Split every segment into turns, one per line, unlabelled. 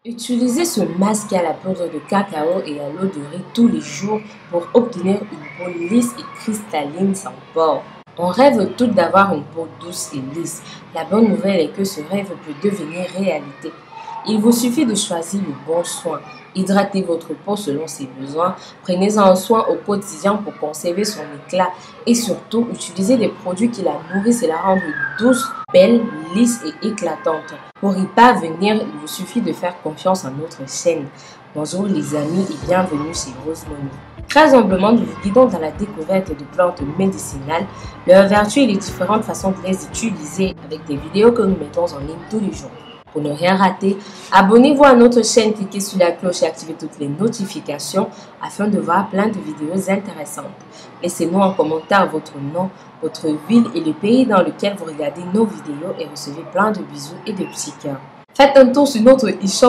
Utilisez ce masque à la poudre de cacao et à l'eau de riz tous les jours pour obtenir une peau lisse et cristalline sans pores. On rêve toutes d'avoir une peau douce et lisse. La bonne nouvelle est que ce rêve peut devenir réalité. Il vous suffit de choisir le bon soin. Hydratez votre peau selon ses besoins. Prenez-en soin au quotidien pour conserver son éclat. Et surtout, utilisez des produits qui la nourrissent et la rendent douce, belle, lisse et éclatante. Pour y parvenir, il vous suffit de faire confiance à notre chaîne. Bonjour les amis et bienvenue chez Rosemony. Très humblement, nous vous guidons dans la découverte de plantes médicinales, leurs vertus et les différentes façons de les utiliser avec des vidéos que nous mettons en ligne tous les jours. Pour ne rien rater, abonnez-vous à notre chaîne, cliquez sur la cloche et activez toutes les notifications afin de voir plein de vidéos intéressantes. Laissez-nous en commentaire votre nom, votre ville et le pays dans lequel vous regardez nos vidéos et recevez plein de bisous et de petits cœurs. Faites un tour sur notre e-shop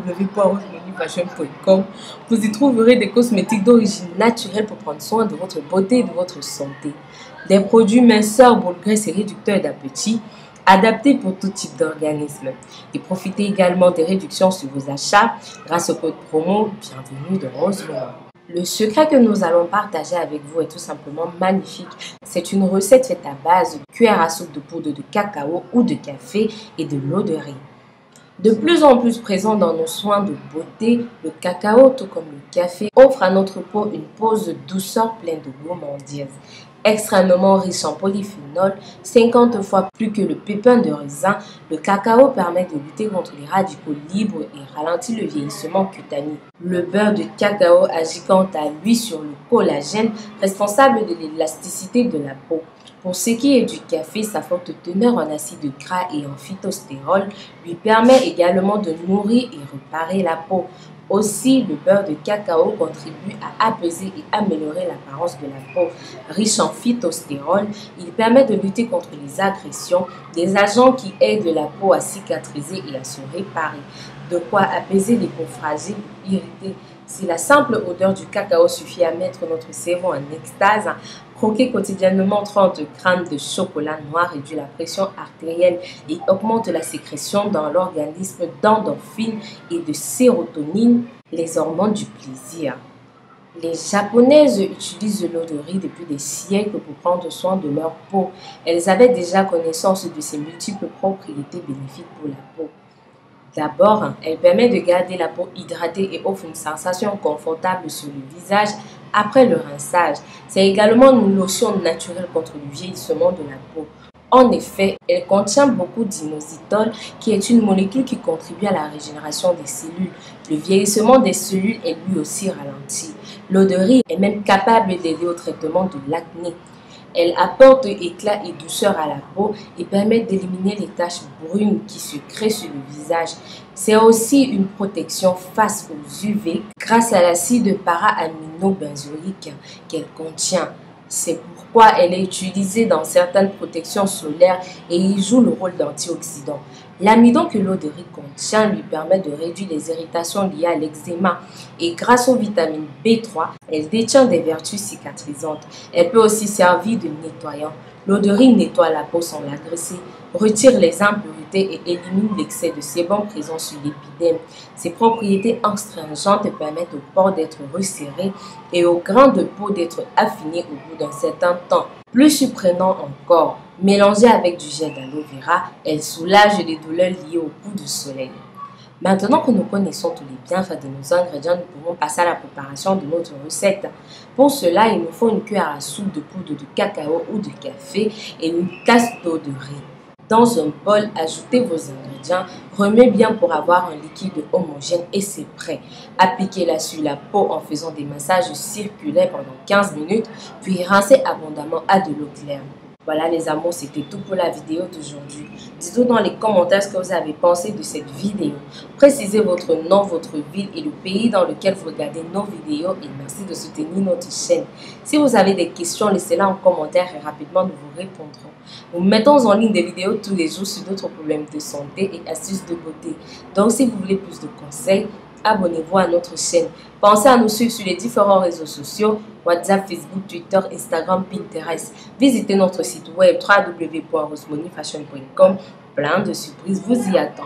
www.rosemonyfashion.com. Vous y trouverez des cosmétiques d'origine naturelle pour prendre soin de votre beauté et de votre santé. Des produits minceurs, boules graisses et réducteurs d'appétit, adaptés pour tout type d'organisme. Et profitez également des réductions sur vos achats grâce au code promo Bienvenue dans Rosemony. Le secret que nous allons partager avec vous est tout simplement magnifique. C'est une recette faite à base de cuillère à soupe de poudre de cacao ou de café et de l'eau de riz. De plus en plus présent dans nos soins de beauté, le cacao, tout comme le café, offre à notre peau une pause de douceur pleine de gourmandise. Extrêmement riche en polyphénol, 50 fois plus que le pépin de raisin, le cacao permet de lutter contre les radicaux libres et ralentit le vieillissement cutané. Le beurre de cacao agit quant à lui sur le collagène, responsable de l'élasticité de la peau. Pour ce qui est du café, sa forte teneur en acide gras et en phytostérol lui permet également de nourrir et réparer la peau. Aussi, le beurre de cacao contribue à apaiser et améliorer l'apparence de la peau. Riche en phytostérol, il permet de lutter contre les agressions, des agents qui aident la peau à cicatriser et à se réparer. De quoi apaiser les peaux fragiles ou irritées. Si la simple odeur du cacao suffit à mettre notre cerveau en extase, croquer quotidiennement 30 grammes de chocolat noir réduit la pression artérielle et augmente la sécrétion dans l'organisme d'endorphines et de sérotonine, les hormones du plaisir. Les Japonaises utilisent l'eau de riz depuis des siècles pour prendre soin de leur peau. Elles avaient déjà connaissance de ses multiples propriétés bénéfiques pour la peau. D'abord, elle permet de garder la peau hydratée et offre une sensation confortable sur le visage après le rinçage. C'est également une lotion naturelle contre le vieillissement de la peau. En effet, elle contient beaucoup d'inositol qui est une molécule qui contribue à la régénération des cellules. Le vieillissement des cellules est lui aussi ralenti. L'eau de riz est même capable d'aider au traitement de l'acné. Elle apporte éclat et douceur à la peau et permet d'éliminer les taches brunes qui se créent sur le visage. C'est aussi une protection face aux UV grâce à l'acide para-aminobenzoïque qu'elle contient. C'est pourquoi elle est utilisée dans certaines protections solaires et y joue le rôle d'antioxydant. L'amidon que l'eau de riz contient lui permet de réduire les irritations liées à l'eczéma et grâce aux vitamines B3, elle détient des vertus cicatrisantes. Elle peut aussi servir de nettoyant. L'eau de riz nettoie la peau sans l'agresser, retire les impuretés et élimine l'excès de sébum présent sur l'épiderme. Ses propriétés astringentes permettent aux pores d'être resserrés et aux grains de peau d'être affinés au bout d'un certain temps. Plus surprenant encore, mélangée avec du gel d'aloe vera, elle soulage les douleurs liées au coup du soleil. Maintenant que nous connaissons tous les bienfaits de nos ingrédients, nous pouvons passer à la préparation de notre recette. Pour cela, il nous faut une cuillère à soupe de poudre de cacao ou de café et une tasse d'eau de riz. Dans un bol, ajoutez vos ingrédients, remuez bien pour avoir un liquide homogène et c'est prêt. Appliquez-la sur la peau en faisant des massages circulaires pendant 15 minutes, puis rincez abondamment à de l'eau claire. Voilà les amours, c'était tout pour la vidéo d'aujourd'hui. Dites-nous dans les commentaires ce que vous avez pensé de cette vidéo. Précisez votre nom, votre ville et le pays dans lequel vous regardez nos vidéos et merci de soutenir notre chaîne. Si vous avez des questions, laissez-les en commentaire et rapidement nous vous répondrons. Nous mettons en ligne des vidéos tous les jours sur d'autres problèmes de santé et astuces de beauté. Donc si vous voulez plus de conseils, abonnez-vous à notre chaîne. Pensez à nous suivre sur les différents réseaux sociaux, WhatsApp, Facebook, Twitter, Instagram, Pinterest. Visitez notre site web www.rosemonyfashion.com. Plein de surprises vous y attendent.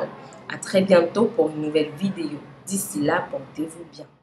À très bientôt pour une nouvelle vidéo. D'ici là, portez-vous bien.